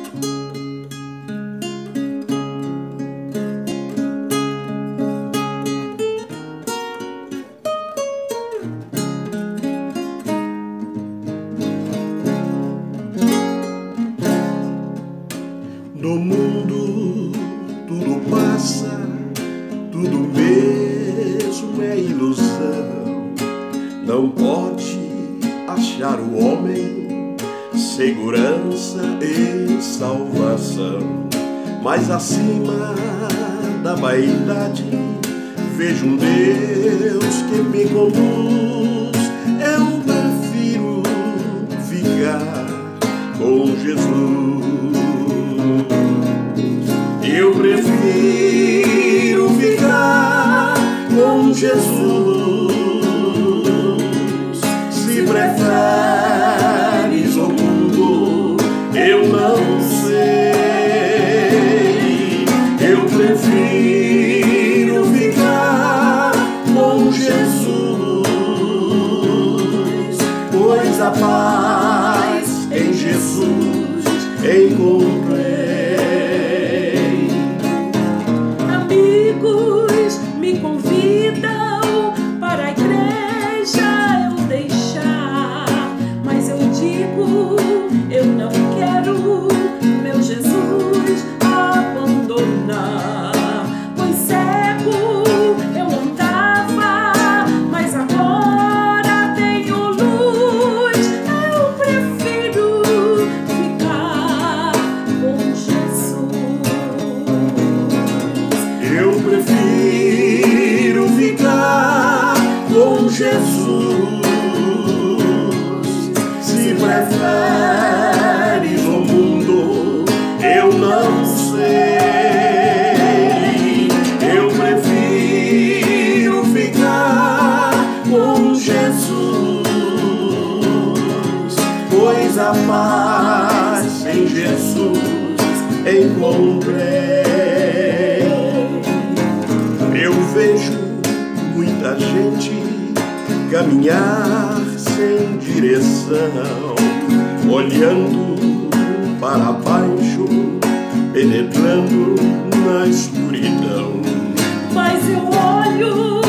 No mundo tudo passa, tudo mesmo é ilusão. Não pode achar o homem segurança e salvação. Mas acima da vaidade vejo um Deus que me conduz. Eu prefiro ficar com Jesus. Eu prefiro ficar com Jesus. Se preferes o mundo, eu não sei. Eu prefiro ficar com Jesus, pois a paz em Jesus encontrei. Amigos me convidam para a igreja eu deixar, mas eu digo, eu não quero meu Jesus abandonar. Pois cego eu andava, mas agora tenho luz. Eu prefiro ficar com Jesus. Eu prefiro ficar com Jesus. Se preferes o mundo, eu não sei. Eu prefiro ficar com Jesus, pois a paz em Jesus encontrei. Eu vejo muita gente caminhar sem direção, olhando para baixo, penetrando na escuridão. Mas eu olho